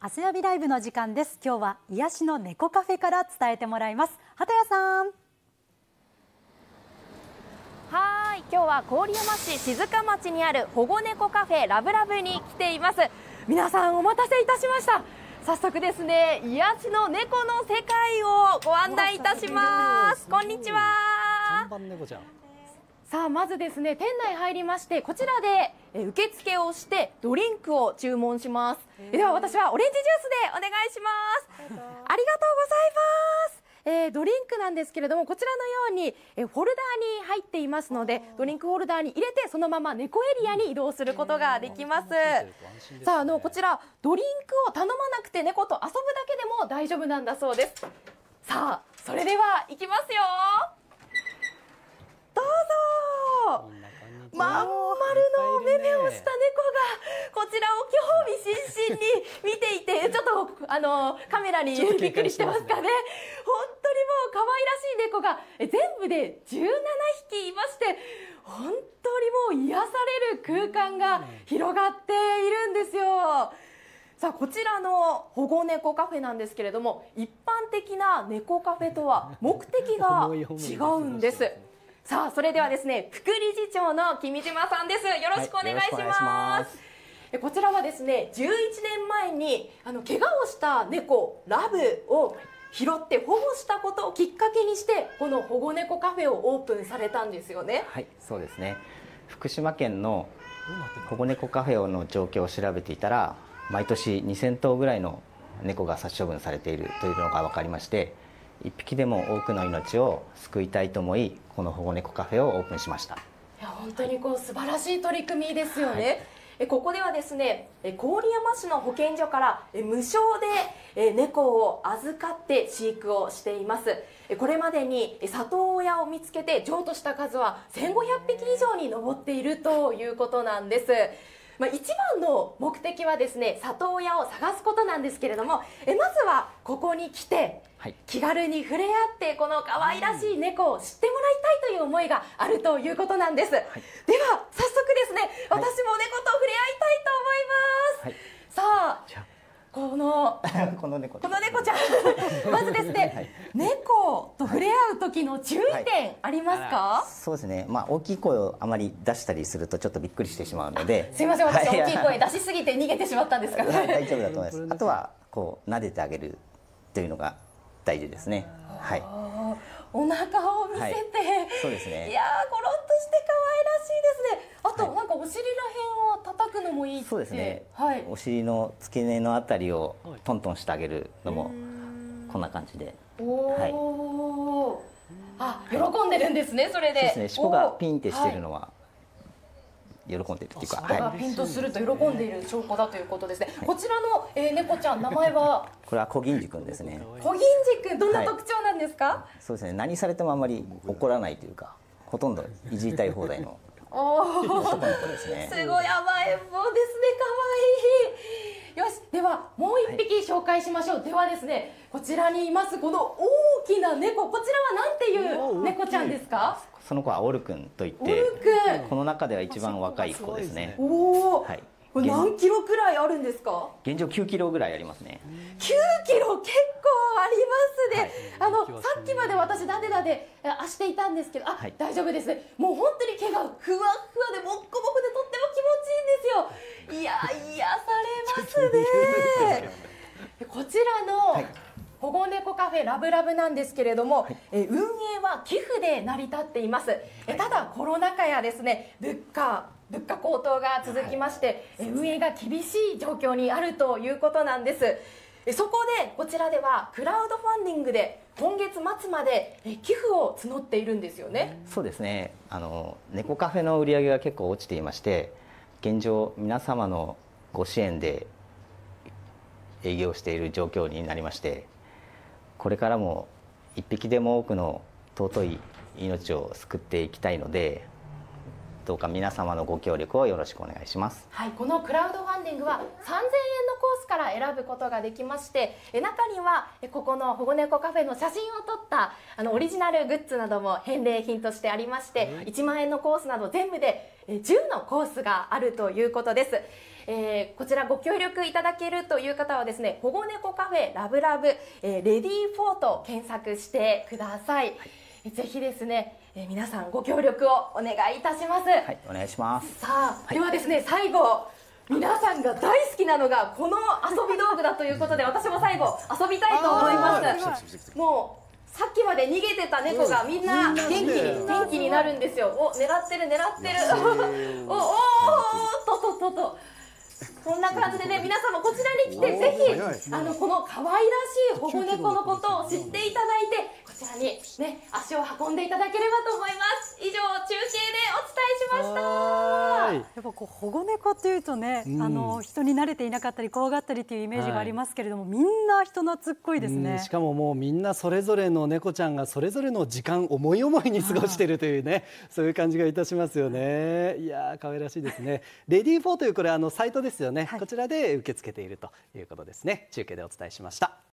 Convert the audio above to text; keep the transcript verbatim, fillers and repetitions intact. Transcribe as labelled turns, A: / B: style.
A: 汗浴びライブの時間です。今日は癒しの猫カフェから伝えてもらいます。畑谷さん。
B: はい、今日は郡山市静鹿町にある保護猫カフェラブラブに来ています。皆さんお待たせいたしました。早速ですね、癒しの猫の世界をご案内いたします。こんにちは。
C: 看板猫ちゃん。
B: さあ、まずですね、店内入りまして、こちらでえ受付をしてドリンクを注文します。えでは私はオレンジジュースでお願いします。ありがとうございます。えー、ドリンクなんですけれども、こちらのようにえフォルダーに入っていますので、ドリンクホルダーに入れてそのまま猫エリアに移動することができます。さあ、あのこちらドリンクを頼まなくて猫と遊ぶだけでも大丈夫なんだそうです。さあ、それでは行きますよ。どうぞ。まん丸の目目をした猫がこちらを興味津々に見ていて、ちょっとあのカメラにびっくりしてますかね。本当にもう可愛らしい猫が全部でじゅうななひきいまして、本当にもう癒される空間が広がっているんですよ。さあ、こちらの保護猫カフェなんですけれども、一般的な猫カフェとは目的が違うんです。さあ、それではですね、副理事長の君島さんです。よろしくお願いします。はい、こちらはですね、じゅういちねんまえにあの怪我をした猫ラブを拾って保護したことをきっかけにして、この保護猫カフェをオープンされたんですよね。
D: はい、そうですね。福島県の保護猫カフェの状況を調べていたら、毎年にせんとうぐらいの猫が殺処分されているというのが分かりまして、いっぴきでも多くの命を救いたいと思い、この保護猫カフェをオープンしました。い
B: や、本当にこう素晴らしい取り組みですよね。はい、えここではですね、郡山市の保健所からえ無償でえ猫を預かって飼育をしています。これまでに里親を見つけて譲渡した数はせんごひゃくぴき以上に上っているということなんです。まあ、一番の目的はですね、里親を探すことなんですけれども、えまずはここに来て、はい、気軽に触れ合ってこの可愛らしい猫を知ってもらいたいという思いがあるということなんです。はい、では早速ですね、私も猫と触れ合いたいと思います。はい、さあ、この
D: この猫
B: この猫ちゃんまずですね、はい、猫と触れ合う時の注意点ありますか？はい、
D: そうですね、まあ、大きい声をあまり出したりするとちょっとびっくりしてしまうので、
B: すいません、私大きい声出しすぎて逃げてしまったんですか？
D: 大丈夫だと思います。あとはこう撫でてあげるというのが大事ですね。はい、
B: お腹を見せて、はい、
D: そうですね。
B: いやー、コロッとして可愛らしいですね。あと、はい、なんかお尻ら辺を叩くのもいいって。
D: そうですね。
B: はい、
D: お尻の付け根のあたりをトントンしてあげるのもこんな感じで。
B: おー、はい、あ、喜んでるんですね。それで。
D: そうですね。尻尾がピンってしてるのは喜んでるっていうか、
B: 尻尾がピンとすると喜んでいる証拠だということですね。はい、こちらの、えー、猫ちゃん、名前は
D: これは小銀次くんですね。
B: 小銀次くん、どんな特徴なんですか？はい、
D: そうですね。何されてもあまり怒らないというか、ほとんどいじりたい放題の
B: 男
D: の子ですね。
B: すごい甘えん坊ですね。可愛い。よし、ではもう一匹紹介しましょう。はい、ではですね、こちらにいますこの大きな猫、こちらはなんていう猫ちゃんですか？
D: その子はオルくんといって、この中では一番若い子ですね。
B: おお、はい、これ何キロくらいあるんですか？
D: 現状きゅうキロぐらいありますね。
B: きゅうキロ、結構ありますね。はい、あのさっきまで私ダデダであしていたんですけど、あ、はい、大丈夫ですね。もう本当に毛がふわふわでもっこもこでとっても気持ちいいんですよ。いや、癒されますね。こちらの、はい、保護猫カフェラブラブなんですけれども、はい、え運営は寄付で成り立っています。えただコロナ禍やですね、物価物価高騰が続きまして、はい、運営が厳しい状況にあるということなんです。そこでこちらではクラウドファンディングで今月末まで寄付を募っているんですよね。
D: そうですね。あの猫カフェの売り上げが結構落ちていまして、現状皆様のご支援で営業している状況になりまして、これからも一匹でも多くの尊い命を救っていきたいので、どうか皆様のご協力をよろしくお願いします。
B: はい、このクラウドファンディングはさんぜんえんのコースから選ぶことができまして、中にはここの保護猫カフェの写真を撮ったあのオリジナルグッズなども返礼品としてありまして、いちまんえんのコースなど全部でじゅうのコースがあるということです。 えー、こちらご協力いただけるという方はですね、保護猫カフェラブラブ、えー、レディーフォーと検索してください。はい、ぜひですね、えー、皆さんご協力をお願いいたします。
D: はい、お願いします。
B: さあ、はい、ではですね、最後皆さんが大好きなのがこの遊び道具だということで、私も最後遊びたいと思います。もうさっきまで逃げてた猫がみんな元気に元気になるんですよ。お、狙ってる狙ってる。おおーっとっとっとっと。こんな感じでね、皆様こちらに来てぜひあのこの可愛らしい保護猫のことを知っていただいて、こちらにね足を運んでいただければと思います。以上、中継でお伝えしました。
A: やっぱこう保護猫っていうとね、うん、あの人に慣れていなかったり怖がったりっていうイメージがありますけれども、はい、みんな人懐っこいですね。
C: しかももうみんなそれぞれの猫ちゃんがそれぞれの時間思い思いに過ごしているというね、そういう感じがいたしますよね。いやー可愛らしいですね。レディーフォーというこれあのサイトですよね、はい、こちらで受け付けているということですね。中継でお伝えしました。